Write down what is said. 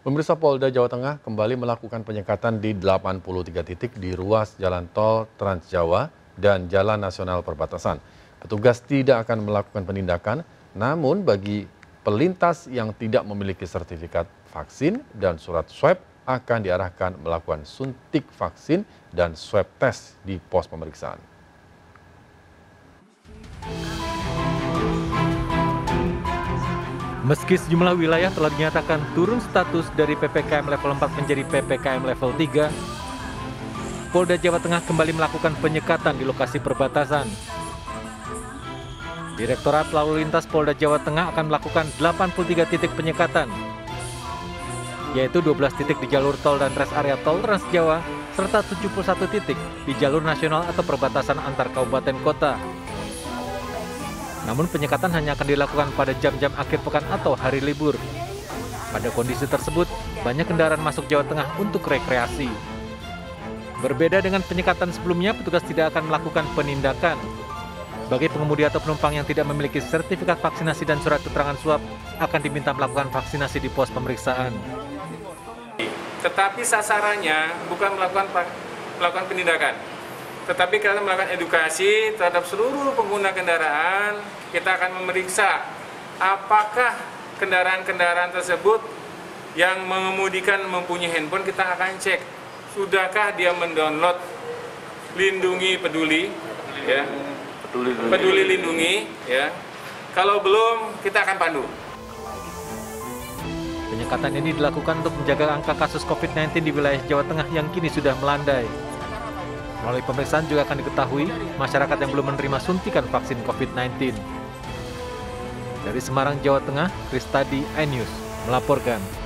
Pemirsa, Polda Jawa Tengah kembali melakukan penyekatan di 83 titik di ruas jalan tol Trans Jawa dan Jalan Nasional Perbatasan. Petugas tidak akan melakukan penindakan, namun bagi pelintas yang tidak memiliki sertifikat vaksin dan surat swab akan diarahkan melakukan suntik vaksin dan swab test di pos pemeriksaan. Meski sejumlah wilayah telah dinyatakan turun status dari PPKM level 4 menjadi PPKM level 3, Polda Jawa Tengah kembali melakukan penyekatan di lokasi perbatasan. Direktorat Lalu Lintas Polda Jawa Tengah akan melakukan 83 titik penyekatan, yaitu 12 titik di jalur tol dan rest area tol Trans Jawa, serta 71 titik di jalur nasional atau perbatasan antar kabupaten kota. Namun penyekatan hanya akan dilakukan pada jam-jam akhir pekan atau hari libur. Pada kondisi tersebut, banyak kendaraan masuk Jawa Tengah untuk rekreasi. Berbeda dengan penyekatan sebelumnya, petugas tidak akan melakukan penindakan. Bagi pengemudi atau penumpang yang tidak memiliki sertifikat vaksinasi dan surat keterangan swab, akan diminta melakukan vaksinasi di pos pemeriksaan. Tetapi sasarannya bukan melakukan penindakan, tetapi kita melakukan edukasi terhadap seluruh pengguna kendaraan. Kita akan memeriksa apakah kendaraan-kendaraan tersebut yang mengemudikan mempunyai handphone. Kita akan cek, sudahkah dia mendownload Lindungi Peduli, ya, Peduli Lindungi, ya. Kalau belum, kita akan pandu. Penyekatan ini dilakukan untuk menjaga angka kasus COVID-19 di wilayah Jawa Tengah yang kini sudah melandai. Melalui pemeriksaan juga akan diketahui masyarakat yang belum menerima suntikan vaksin COVID-19. Dari Semarang, Jawa Tengah, Kristadi, iNews melaporkan.